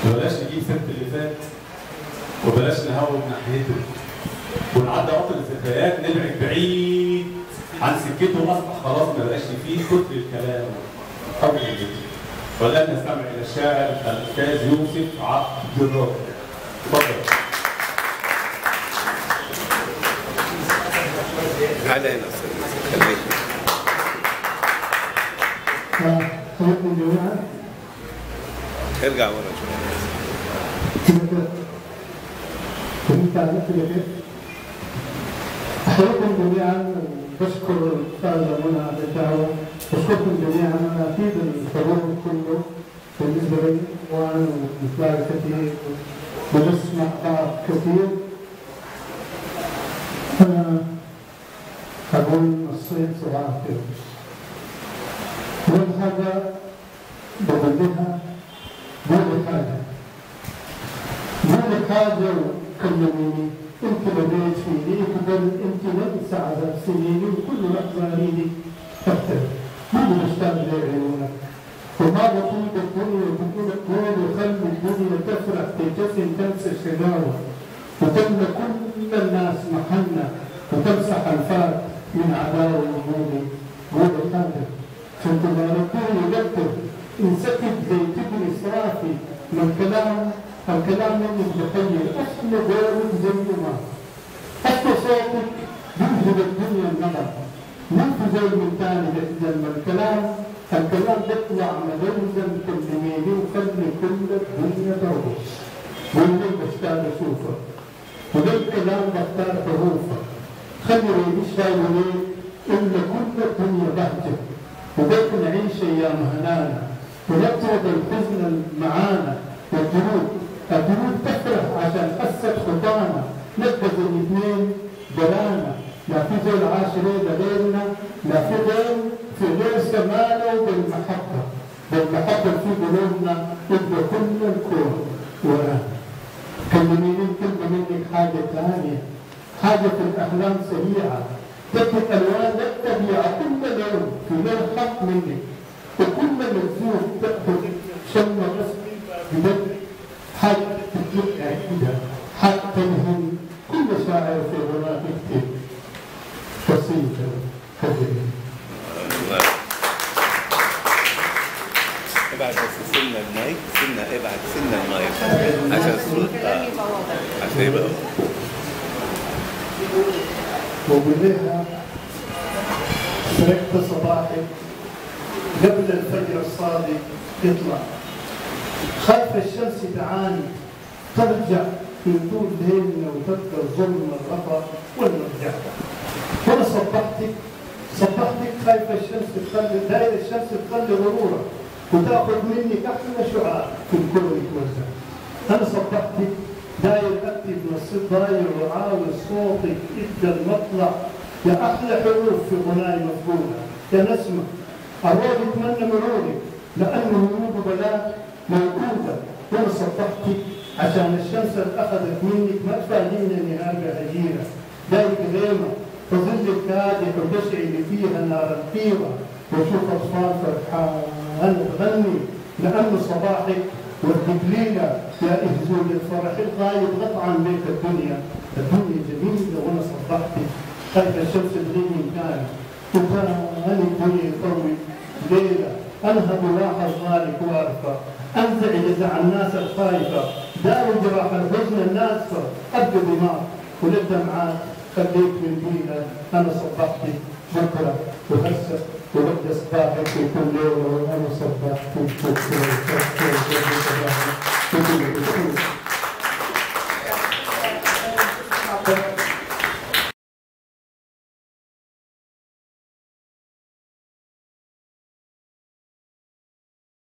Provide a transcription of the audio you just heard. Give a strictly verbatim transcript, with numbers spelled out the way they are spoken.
بلاش نجيب سيره اللي فات وبلاش نهوب ناحيته ونعدي عطل الذكريات نبعد بعيد عن سكته واصبح خلاص ما بقاش فيه كتر الكلام قبل الذكر. والان نستمع الى الشاعر الاستاذ يوسف عبد الرازق. تفضل. تعالى هنا خليك. حياكم جميعا. ارجع ورا شويه. كنت على كيف؟ أحييكم جميعا وبشكر الأستاذة منى على الدعوة، بشكركم جميعا. أنا أكيد الحضور كله بالنسبة لي وأنا بنتلاقى كثير بنسمع بعض كثير. أنا أقول نصين صباح الخير. أول حاجة بقولها قولي حاجة قولي حاجة وكلميني. انت بديت فيني قبل انت نفس عذاب سنيني وكل لحظه اريدي اكثر. كل مشتاق لعيونك وما بطول الدنيا بطول الطول وخلي الدنيا تفرح تبتسم تنسى الشقاوه وتملى كل الناس محنه وتمسح الفات من عداوه وجودي. قولي حاجه كنت باركوني قدر انسكب زي تبني صرافي من كلام الكلام منك بخير احنا غيرك زي ما حتى صوتك يذهب الدنيا النظر منك زي من ثاني لما الكلام الكلام بيطلع مدوزا كلميني وخلي كل الدنيا ترقص. واللي بشتاق اشوفك وده الكلام بختار حروفك خلي مش شايلين الا كل الدنيا بهجه وبيك نعيش ايام هنانا ونطرد الحزن معانا والجنود الجنود تفرح عشان قست خطانا نقز الاثنين برانا لا في زول عاشرين غيرنا لا في غير في غير سمانا وبالمحبه بالمحبه في قلوبنا يبقى كل الكون ورانا. كلميني كلمه منك حاجه ثانيه حاجه في الاحلام سريعه تكتب الوان الطبيعه كل لون في غير حق منك وكل ملزوم تاخذ شم رسمي بدك حاجة تجيب عيدة حتى تنهم كل شاعر في غناء يكتب قصيدة كبيرة. ابعد بس سنة المايك سنة ابعد سنة المايك عشان الصوت عشان يبقى وبالليها سرقت صباحك قبل الفجر الصادق يطلع خلف الشمس تعاني ترجع في طول ليلنا وتبقى الظلم الغفا والمرجع. وانا صبحتك صبحتك خايفه الشمس تخلي داير الشمس تخلي غرورك وتاخذ منك احلى شعاع في الكون يتوزع. انا صبحتك داير اكتب نصيب ضاير وعاوز صوتك ادى المطلع يا احلى حروف في غناي مفقوده يا نسمه الروح يتمنى مرورك لانه ورود بلاك موجودة. وانا صبحتك عشان الشمس اللي اخذت منك ما تفادينا نهاية هجيرة دايق غيمة تظل كادح وتشعل فيها نار القيمة وشوف اطفال فرحان تغني لانه صباحك والدبليلة يا اهزول الفرح الغايب غطعا بيت الدنيا. الدنيا جميلة وانا صبحتك خايفة الشمس تغيب من كان وكان الدنيا يطوي ليلة انهض واحد ظالك وارفع انزع جزع الناس الخايفه داوي جراح الحزن الناسفه ابقى دماغ وللدمعات خليك من دينا. انا صبحتك بكره وهسه وبدا صباحك في كل يوم وانا صبحتك بكره.